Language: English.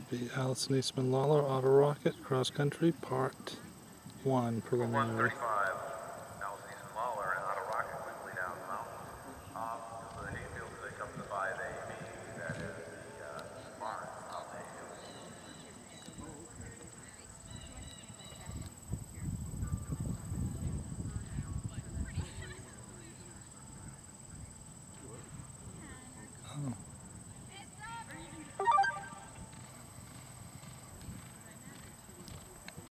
be Allison Eastman Lawler, Auto Rocket, Cross Country, Part 1, preliminary. 135, Allison Eastman Lawler and Auto Rocket quickly down the mountain. Off to the hayfield as they come to the 5AB, that is the barn out the hayfield. Oh.